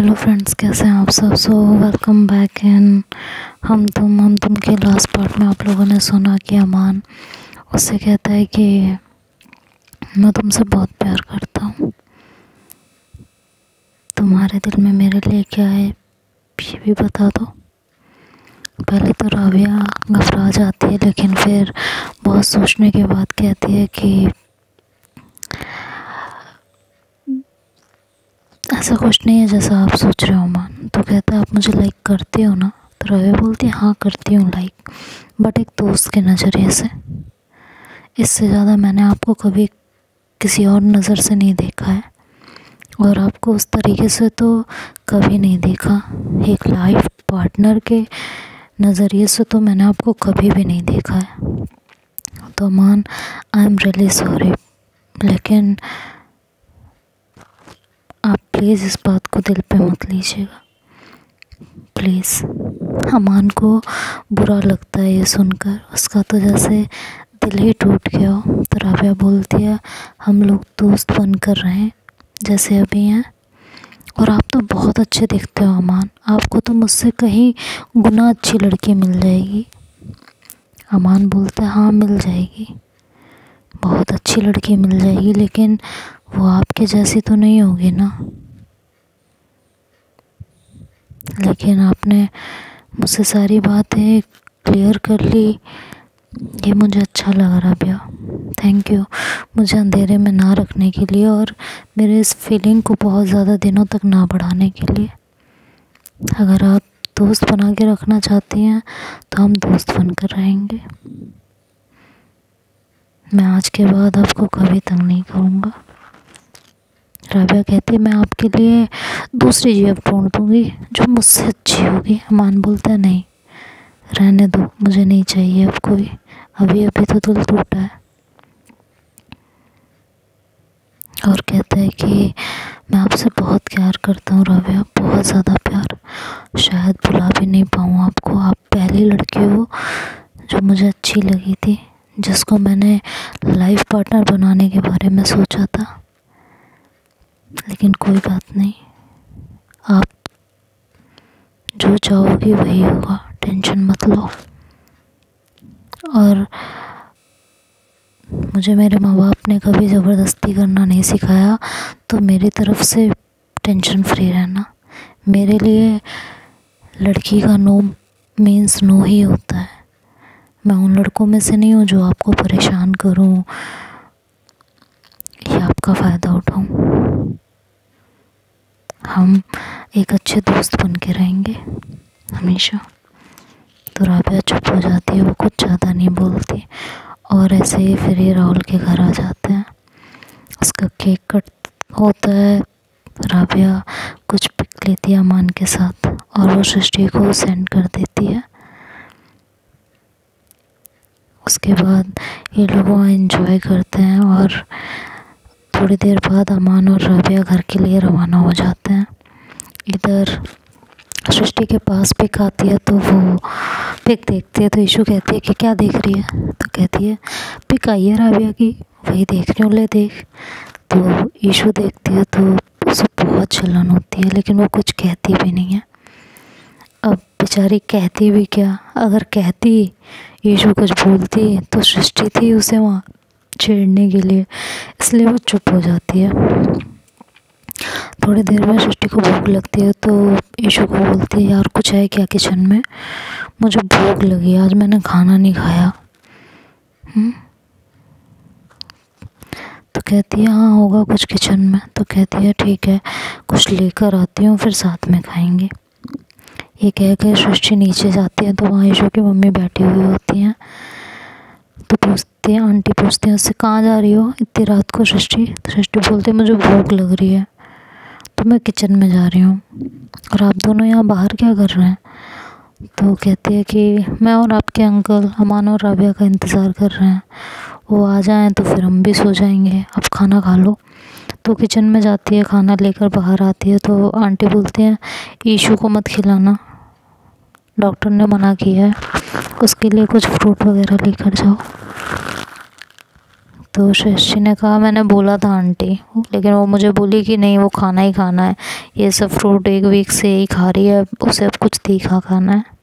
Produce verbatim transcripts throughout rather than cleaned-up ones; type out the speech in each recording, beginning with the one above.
Hello friends, कैसे हैं आप सब। सो वेलकम बैक इन हम तुम हम तुम के लास्ट पार्ट में आप लोगों ने सुना कि अमान उससे कहता है कि मैं तुमसे बहुत प्यार करता हूँ, तुम्हारे दिल में मेरे लिए क्या है ये भी बता दो। पहले तो राबिया घबरा जाती है, लेकिन फिर बहुत सोचने के बाद कहती है कि ऐसा कुछ नहीं है जैसा आप सोच रहे हो अमान। तो कहता है आप मुझे लाइक करते हो ना। तो राबिया बोलती है हाँ करती हूँ लाइक, बट एक दोस्त के नज़रिए से। इससे ज़्यादा मैंने आपको कभी किसी और नज़र से नहीं देखा है, और आपको उस तरीके से तो कभी नहीं देखा। एक लाइफ पार्टनर के नज़रिए से तो मैंने आपको कभी भी नहीं देखा है। तो Aman, I am really sorry, लेकिन आप प्लीज़ इस बात को दिल पे मत लीजिएगा प्लीज़। अमान को बुरा लगता है ये सुनकर, उसका तो जैसे दिल ही टूट गया हो। तो राबिया बोलती है हम लोग दोस्त बन कर रहे हैं जैसे अभी हैं, और आप तो बहुत अच्छे दिखते हो अमान, आपको तो मुझसे कहीं गुना अच्छी लड़की मिल जाएगी। अमान बोलता है हाँ मिल जाएगी, बहुत अच्छी लड़की मिल जाएगी, लेकिन वो आपके जैसी तो नहीं होगी ना। लेकिन आपने मुझसे सारी बातें क्लियर कर ली, ये मुझे अच्छा लगा राबिया। थैंक यू मुझे अंधेरे में ना रखने के लिए, और मेरे इस फीलिंग को बहुत ज़्यादा दिनों तक ना बढ़ाने के लिए। अगर आप दोस्त बना के रखना चाहती हैं तो हम दोस्त बनकर रहेंगे। मैं आज के बाद आपको कभी तंग नहीं करूँगा। राबिया कहती है मैं आपके लिए दूसरी जेब ढूंढ दूँगी जो मुझसे अच्छी होगी। अमान बोलता है नहीं रहने दो, मुझे नहीं चाहिए अब कोई, अभी अभी तो दिल टूटा है। और कहता है कि मैं आपसे बहुत प्यार करता हूँ राबिया, बहुत ज़्यादा प्यार, शायद भुला भी नहीं पाऊँ आपको। आप पहली लड़की हो जो मुझे अच्छी लगी थी, जिसको मैंने लाइफ पार्टनर बनाने के बारे में सोचा था। लेकिन कोई बात नहीं, आप जो चाहोगी वही होगा, टेंशन मत लो। और मुझे मेरे माँ बाप ने कभी ज़बरदस्ती करना नहीं सिखाया, तो मेरी तरफ से टेंशन फ्री रहना। मेरे लिए लड़की का नो मीन्स नो ही होता है। मैं उन लड़कों में से नहीं हूँ जो आपको परेशान करूँ या आपका फ़ायदा उठाऊँ। हम एक अच्छे दोस्त बन के रहेंगे हमेशा। तो राबिया चुप हो जाती है, वो कुछ ज़्यादा नहीं बोलती। और ऐसे ही फिर ये राहुल के घर आ जाते हैं, उसका केक कट होता है। राबिया कुछ पिक लेती है अमान के साथ, और वो सृष्टि को सेंड कर देती है। उसके बाद ये लोग वहाँ एंजॉय करते हैं, और थोड़ी देर बाद अमान और राबिया घर के लिए रवाना हो जाते हैं। इधर सृष्टि के पास पिक आती है, तो वो पिक देखती है तो ईशू कहती है कि क्या देख रही है। तो कहती है पिक आई है राबिया की, वही देख रही हूँ, ले देख। तो ईशू देखती है तो उसे बहुत जलन होती है, लेकिन वो कुछ कहती भी नहीं है। अब बेचारी कहती भी क्या, अगर कहती ईशू कुछ बोलती तो सृष्टि थी उसे वहाँ छेड़ने के लिए, इसलिए वो चुप हो जाती है। थोड़ी देर में सृष्टि को भूख लगती है, तो ईशू को बोलती है यार कुछ है क्या किचन में, मुझे भूख लगी, आज मैंने खाना नहीं खाया। हुँ? तो कहती है हाँ होगा कुछ किचन में। तो कहती है ठीक है कुछ लेकर आती हूँ, फिर साथ में खाएंगे। ये कह कर सृष्टि नीचे जाती है, तो वहाँ ईशू की मम्मी बैठी हुई होती हैं। तो पूछती हैं, आंटी पूछती हैं उससे कहाँ जा रही हो इतनी रात को सृष्टि। तो सृष्टि बोलती है मुझे भूख लग रही है, तो मैं किचन में जा रही हूँ, और आप दोनों यहाँ बाहर क्या कर रहे हैं। तो कहती है कि मैं और आपके अंकल अमान और राबिया का इंतज़ार कर रहे हैं, वो आ जाएं तो फिर हम भी सो जाएंगे, अब खाना खा लो। तो किचन में जाती है, खाना लेकर बाहर आती है, तो आंटी बोलती हैं ईशू को मत खिलाना, डॉक्टर ने मना किया है, उसके लिए कुछ फ्रूट वगैरह लेकर जाओ। तो सृष्टि ने कहा मैंने बोला था आंटी, लेकिन वो मुझे बोली कि नहीं वो खाना ही खाना है, ये सब फ्रूट एक वीक से यही खा रही है, उसे अब कुछ तीखा खाना है।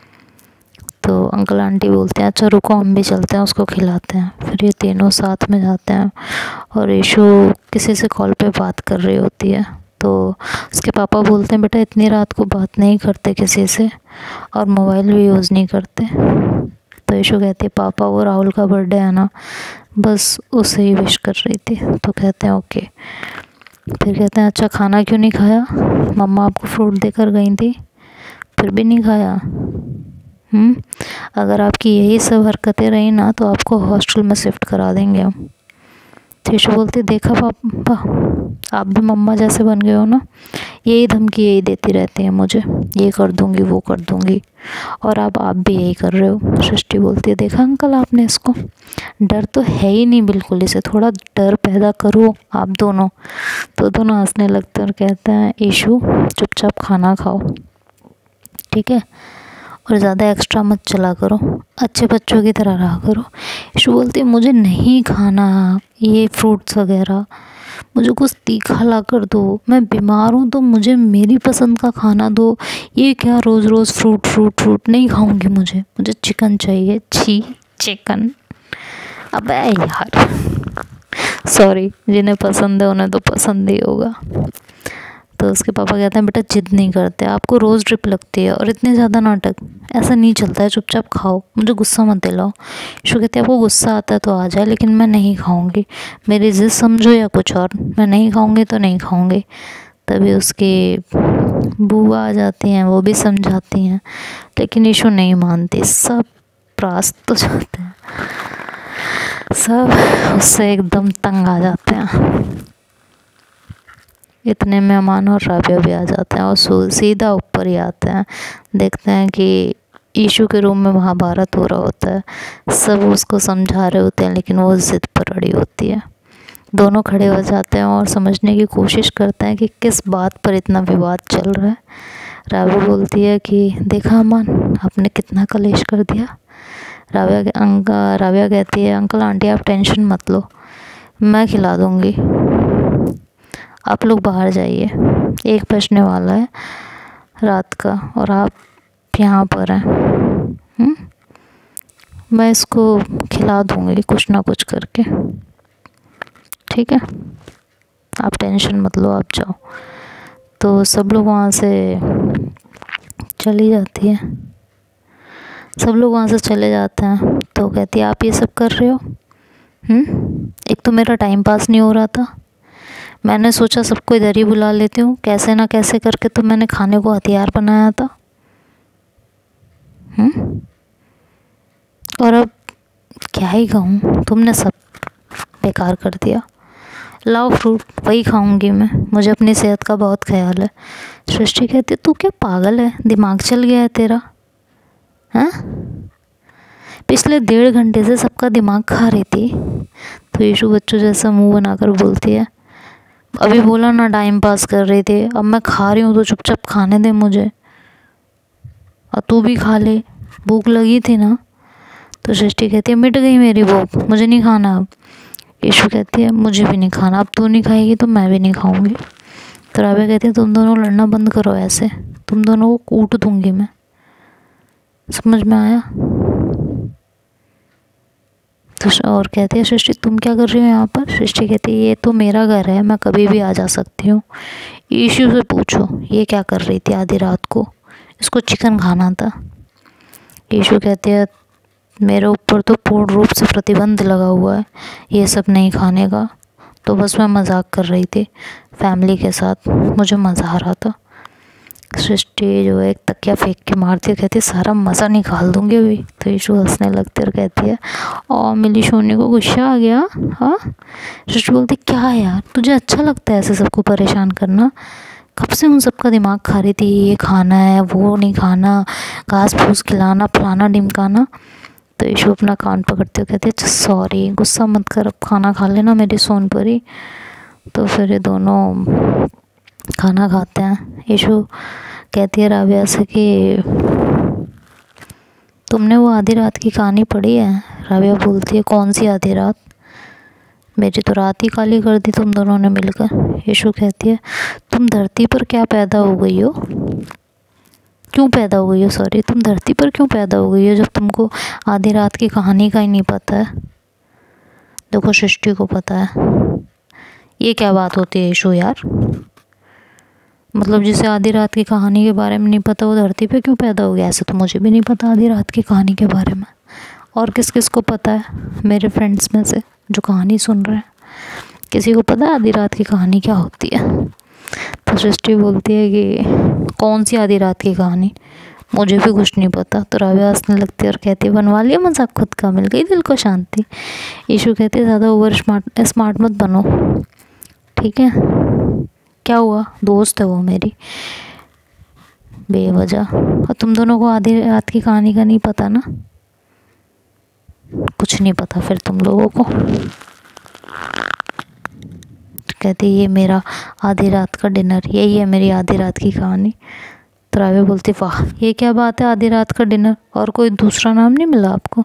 तो अंकल आंटी बोलते हैं अच्छा रुको हम भी चलते हैं उसको खिलाते हैं। फिर ये तीनों साथ में जाते हैं और ईशु किसी से कॉल पे बात कर रही होती है। तो उसके पापा बोलते हैं बेटा इतनी रात को बात नहीं करते किसी से और मोबाइल भी यूज़ नहीं करते। तो ईशु कहती है पापा वो राहुल का बर्थडे है ना, बस उसे ही विश कर रही थी। तो कहते हैं ओके। फिर कहते हैं अच्छा खाना क्यों नहीं खाया, मम्मा आपको फ्रूट देकर गई थी फिर भी नहीं खाया। हम्म अगर आपकी यही सब हरकतें रही ना तो आपको हॉस्टल में शिफ्ट करा देंगे हम। ईशु बोलती देखा पापा आप भी मम्मा जैसे बन गए हो ना, यही धमकी यही देती रहती है मुझे, ये कर दूंगी वो कर दूंगी, और अब आप भी यही कर रहे हो। सृष्टि बोलती है देखा अंकल आपने इसको, डर तो है ही नहीं बिल्कुल, इसे थोड़ा डर पैदा करो आप दोनों। तो दोनों हंसने लगते हैं और कहते हैं ईशु चुपचाप खाना खाओ ठीक है, और ज़्यादा एक्स्ट्रा मत चला करो, अच्छे बच्चों की तरह रहा करो। ईशु बोलती है मुझे नहीं खाना ये फ्रूट्स वगैरह, मुझे कुछ तीखा ला कर दो, मैं बीमार हूँ तो मुझे मेरी पसंद का खाना दो, ये क्या रोज़ रोज़ फ्रूट फ्रूट फ्रूट नहीं खाऊंगी, मुझे मुझे चिकन चाहिए। छी चिकन, अबे यार सॉरी जिन्हें पसंद है उन्हें तो पसंद ही होगा। तो उसके पापा कहते हैं बेटा जिद नहीं करते, आपको रोज़ ड्रिप लगती है और इतने ज़्यादा नाटक ऐसा नहीं चलता है, चुपचाप खाओ, मुझे गुस्सा मत दिलाओ। ईशु कहते हैं आपको गुस्सा आता है तो आ जाए, लेकिन मैं नहीं खाऊंगी, मेरी जिद समझो या कुछ और, मैं नहीं खाऊंगी तो नहीं खाऊंगी। तभी उसकी बुआ आ जाती हैं, वो भी समझाती हैं, लेकिन ईशु नहीं मानती, सब प्रास्त तो जाते हैं, सब उससे एकदम तंग आ जाते हैं। इतने में अमान और राबिया भी आ जाते हैं और सीधा ऊपर ही आते हैं, देखते हैं कि ईशु के रूम में महाभारत हो रहा होता है, सब उसको समझा रहे होते हैं लेकिन वो ज़िद पर अड़ी होती है। दोनों खड़े हो जाते हैं और समझने की कोशिश करते हैं कि किस बात पर इतना विवाद चल रहा है। राबिया बोलती है कि देखा अमान आपने कितना कलेश कर दिया। राबिया अंक राबिया कहती है अंकल आंटी आप टेंशन मत लो, मैं खिला दूँगी, आप लोग बाहर जाइए, एक बजने वाला है रात का और आप यहाँ पर हैं, हुँ? मैं इसको खिला दूँगी कुछ ना कुछ करके, ठीक है आप टेंशन मत लो, आप जाओ। तो सब लोग वहाँ से चली जाती है, सब लोग वहाँ से चले जाते हैं। तो कहती है आप ये सब कर रहे हो, हुँ? एक तो मेरा टाइम पास नहीं हो रहा था, मैंने सोचा सबको इधर ही बुला लेती हूँ, कैसे ना कैसे करके तो मैंने खाने को हथियार बनाया था, हम्म और अब क्या ही कहूँ, तुमने सब बेकार कर दिया, लाओ फ्रूट वही खाऊंगी मैं, मुझे अपनी सेहत का बहुत ख्याल है। सृष्टि कहती तू क्या पागल है, दिमाग चल गया है तेरा, हैं? पिछले डेढ़ घंटे से सबका दिमाग खा रही थी। तो ईशु बच्चों जैसा मुंह बनाकर बोलती है अभी बोला ना टाइम पास कर रही थी, अब मैं खा रही हूँ तो चुपचाप खाने दे मुझे, और तू भी खा ले, भूख लगी थी ना। तो सृष्टि कहती है मिट गई मेरी भूख, मुझे नहीं खाना अब। ईशु कहती है मुझे भी नहीं खाना, अब तू नहीं खाएगी तो मैं भी नहीं खाऊंगी। तो राबिया कहती है तुम दोनों लड़ना बंद करो ऐसे, तुम दोनों को कूट दूंगी मैं, समझ में आया। तो और कहती है सृष्टि तुम क्या कर रही हो यहाँ पर। सृष्टि कहती है ये तो मेरा घर है, मैं कभी भी आ जा सकती हूँ, ईशु से पूछो ये क्या कर रही थी आधी रात को, इसको चिकन खाना था। ईशु कहती है मेरे ऊपर तो पूर्ण रूप से प्रतिबंध लगा हुआ है ये सब नहीं खाने का, तो बस मैं मजाक कर रही थी फैमिली के साथ, मुझे मज़ा आ रहा था। सृष्टि जो है एक तकिया फेंक के मारती है, कहती है सारा मज़ा निकाल दूंगी अभी। तो ईशु हंसने लगती है और कहती है और मिली सोनी को गुस्सा आ गया। हाँ सृष्टि बोलती क्या यार तुझे अच्छा लगता है ऐसे सबको परेशान करना, कब से उन सबका दिमाग खा रही थी, ये खाना है वो नहीं खाना, घास फूस खिलाना फलाना ढिमकाना। तो ईशु अपना कान पकड़ते हुए कहते हैं सॉरी गुस्सा मत कर, अब खाना खा लेना मेरी सोन परी। तो फिर ये दोनों खाना खाते हैं। ईशु कहती है राबिया से कि तुमने वो आधी रात की कहानी पढ़ी है। राबिया बोलती है कौन सी आधी रात। मेरी तो रात ही काली कर दी तुम दोनों ने मिलकर। यीशु कहती है तुम धरती पर क्या पैदा हो गई हो, क्यों पैदा हो गई हो सॉरी तुम धरती पर क्यों पैदा हो गई हो जब तुमको आधी रात की कहानी का ही नहीं पता है। देखो सृष्टि को पता है। ये क्या बात होती है यीशु यार, मतलब जिसे आधी रात की कहानी के बारे में नहीं पता वो धरती पे क्यों पैदा हो गया। ऐसे तो मुझे भी नहीं पता आधी रात की कहानी के बारे में। और किस किस को पता है मेरे फ्रेंड्स में से जो कहानी सुन रहे हैं, किसी को पता है आधी रात की कहानी क्या होती है। तो सृष्टि बोलती है कि कौन सी आधी रात की कहानी, मुझे भी कुछ नहीं पता। तो राबिया हंसने लगती है और कहती है बनवा लिया मजाक खुद का, मिल गई दिल को शांति। यीशु कहते हैं ज़्यादा ओवर स्मार्ट स्मार्ट मत बनो, ठीक है। क्या हुआ, दोस्त है वो मेरी बेवजह। और तुम दोनों को आधी रात की कहानी का नहीं पता ना, कुछ नहीं पता फिर तुम लोगों को। कहती ये मेरा आधी रात का डिनर, यही है मेरी आधी रात की कहानी। तो राबिया बोलती वाह ये क्या बात है, आधी रात का डिनर, और कोई दूसरा नाम नहीं मिला आपको।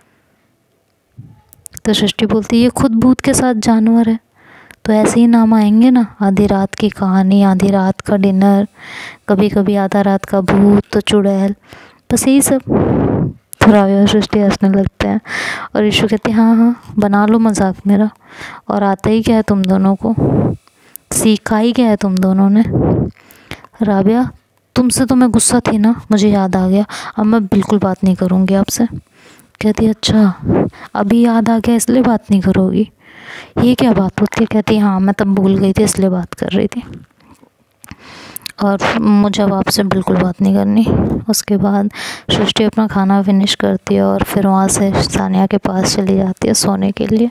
तो सृष्टि बोलती ये खुद भूत के साथ जानवर है, तो ऐसे ही नाम आएंगे ना, आधी रात की कहानी, आधी रात का डिनर, कभी कभी आधा रात का भूत, तो चुड़ैल, बस यही सब। तो राबिया और सृष्टि हंसने लगते हैं और यीशु कहते हैं हाँ हाँ बना लो मजाक मेरा। और आता ही क्या है तुम दोनों को, सीखा ही क्या है तुम दोनों ने। राबिया तुमसे तो मैं गुस्सा थी ना, मुझे याद आ गया, अब मैं बिल्कुल बात नहीं करूँगी आपसे। कहती अच्छा अभी याद आ गया इसलिए बात नहीं करोगी, ये क्या बात होती है। कहती हाँ मैं तब भूल गई थी इसलिए बात कर रही थी, और मुझे अब आपसे बिल्कुल बात नहीं करनी। उसके बाद सृष्टि अपना खाना फिनिश करती है और फिर वहाँ से सानिया के पास चली जाती है सोने के लिए।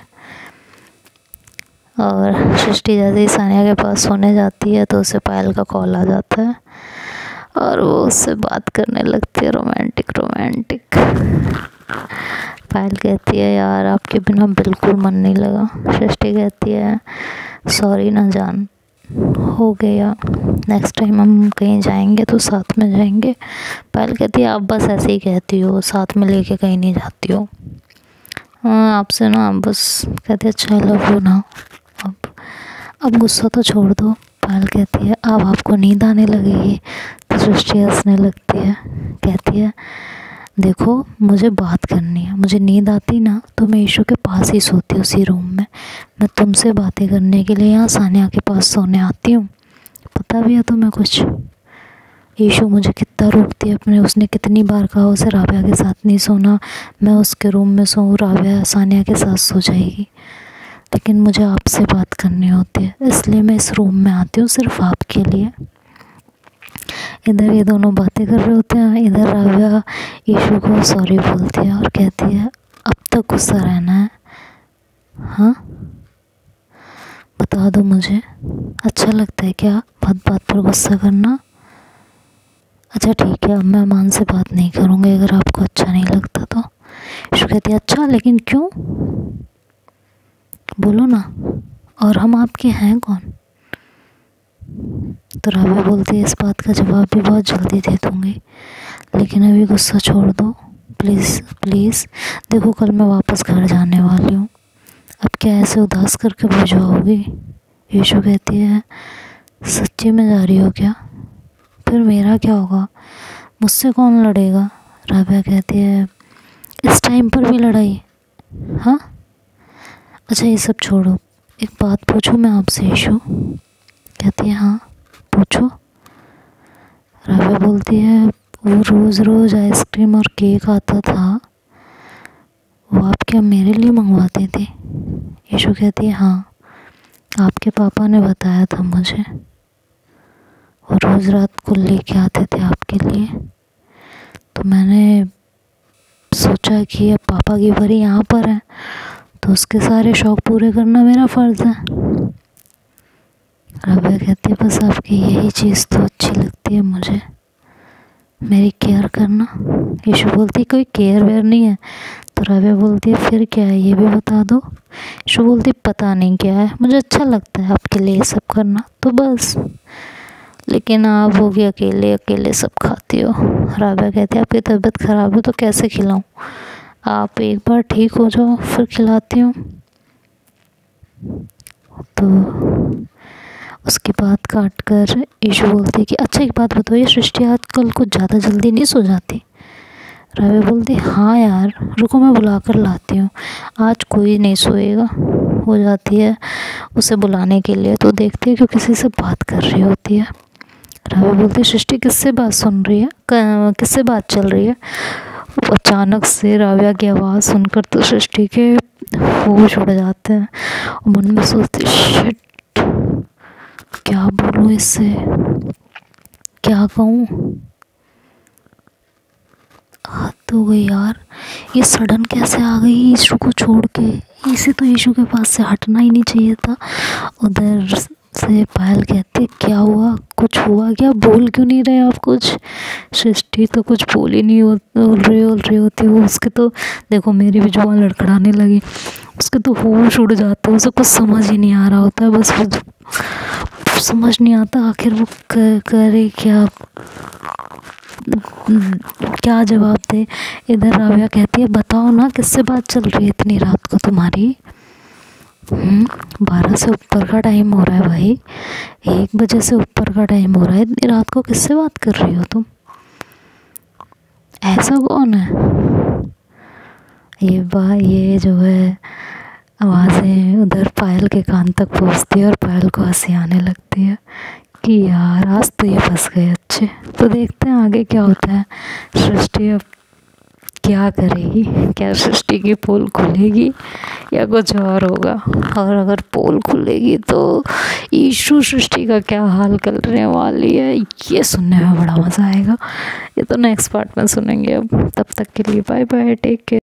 और सृष्टि जैसे ही सानिया के पास सोने जाती है तो उसे पायल का कॉल आ जाता है और वो उससे बात करने लगती है रोमांटिक रोमांटिक। पायल कहती है यार आपके बिना बिल्कुल मन नहीं लगा। सृष्टि कहती है सॉरी ना जान, हो गया, नेक्स्ट टाइम हम कहीं जाएंगे तो साथ में जाएंगे। पायल कहती है आप बस ऐसे ही कहती हो, साथ में लेके कहीं नहीं जाती हो। हाँ आपसे ना बस। कहती है अच्छा लव यू ना, अब अब गुस्सा तो छोड़ दो। पायल कहती है अब आपको नींद आने लगेगी। तो सृष्टि हंसने लगती है, कहती है देखो मुझे बात करनी है, मुझे नींद आती ना तो मैं यीशु के पास ही सोती, उसी रूम में। मैं तुमसे बातें करने के लिए यहाँ सानिया के पास सोने आती हूँ, पता भी है तुम्हें कुछ। यीशु मुझे कितना रोकती है अपने, उसने कितनी बार कहा उसे राबिया के साथ नहीं सोना, मैं उसके रूम में सोऊँ, राबिया सानिया के साथ सो जाएगी, लेकिन मुझे आपसे बात करनी होती है, इसलिए मैं इस रूम में आती हूँ सिर्फ आपके लिए। इधर ये दोनों बातें कर रहे होते हैं, इधर राबिया यीशु को सॉरी बोलती है और कहती है अब तक गुस्सा रहना है, हाँ बता दो मुझे, अच्छा लगता है क्या बात बात पर गुस्सा करना। अच्छा ठीक है अब मैं अमान से बात नहीं करूँगी अगर आपको अच्छा नहीं लगता तो। यीशु कहती है अच्छा लेकिन क्यों, बोलो ना, और हम आपके हैं कौन। तो राबिया बोलती है इस बात का जवाब भी बहुत जल्दी दे दूँगी, लेकिन अभी गुस्सा छोड़ दो प्लीज़ प्लीज़। देखो कल मैं वापस घर जाने वाली हूँ, अब क्या ऐसे उदास करके भिजवाओगी। यीशु कहती है सच्ची में जा रही हो क्या, फिर मेरा क्या होगा, मुझसे कौन लड़ेगा। राबिया कहती है इस टाइम पर भी लड़ाई, हाँ अच्छा ये सब छोड़ो, एक बात पूछूं मैं आपसे यीशु। कहती है हाँ पूछो। राबिया बोलती है वो रोज़ रोज़ आइसक्रीम और केक आता था, वो आप क्या मेरे लिए मंगवाती थी। यीशु कहती है हाँ आपके पापा ने बताया था मुझे, और रोज़ रात को लेके आते थे आपके लिए, तो मैंने सोचा कि अब पापा की भरी यहाँ पर है तो उसके सारे शौक़ पूरे करना मेरा फ़र्ज़ है। राबिया कहती है बस आपकी यही चीज़ तो अच्छी लगती है मुझे, मेरी केयर करना। यीशु बोलती है कोई केयर वेयर नहीं है। तो राबिया बोलती है फिर क्या है ये भी बता दो। यीशु बोलती है पता नहीं क्या है, मुझे अच्छा लगता है आपके लिए सब करना तो बस, लेकिन आप होगी अकेले अकेले सब खाती हो। राबिया कहती है आपकी तबीयत ख़राब है तो कैसे खिलाऊं, आप एक बार ठीक हो जाओ फिर खिलाती हूँ। तो उसकी बात काट कर ईशु बोलती कि अच्छा एक बात बताओ, ये सृष्टि आजकल कुछ ज़्यादा जल्दी नहीं सो जाती? राव्या बोलती हाँ यार, रुको मैं बुला कर लाती हूँ, आज कोई नहीं सोएगा। हो जाती है उसे बुलाने के लिए, तो देखती है कि किसी से बात कर रही होती है। राव्या बोलती है सृष्टि किससे बात सुन रही है, किससे बात चल रही है? अचानक से राव्या की आवाज़ सुनकर तो सृष्टि के होश उड़ जाते हैं और मन में सोचती शिट, क्या बोलूँ इससे, क्या कहूँ। हद हो गई यार, ये सडन कैसे आ गई ईशु को छोड़ के? इसे तो ईशु के पास से हटना ही नहीं चाहिए था। उधर से पायल कहती क्या हुआ, कुछ हुआ क्या, बोल क्यों नहीं रहे आप कुछ? सृष्टि तो कुछ बोल ही नहीं बोल रही बोल रही होती वो। उसके तो देखो मेरी भी जुबान लड़खड़ाने लगी, उसके तो होश उड़ जाते, उसे कुछ समझ ही नहीं आ रहा होता है। बस वो समझ नहीं आता आखिर वो करे क्या, क्या जवाब दे। इधर राव्या कहती है बताओ ना किससे बात चल रही है इतनी रात को तुम्हारी? बारह से ऊपर का टाइम हो रहा है भाई, एक बजे से ऊपर का टाइम हो रहा है, इतनी रात को किससे बात कर रही हो तुम? ऐसा कौन है? ये बा ये जो है आवाज़ें उधर पायल के कान तक पहुंचती है और पायल को हंसी आने लगती है कि यार आज तो ये फंस गए अच्छे। तो देखते हैं आगे क्या होता है। सृष्टि अब क्या करेगी, क्या सृष्टि की पोल खुलेगी या कुछ और होगा? और अगर पोल खुलेगी तो ईशु सृष्टि का क्या हाल करने वाली है, ये सुनने में बड़ा मज़ा आएगा। ये तो नेक्स्ट पार्ट में सुनेंगे अब। तब तक के लिए बाय बाय, टेक केयर।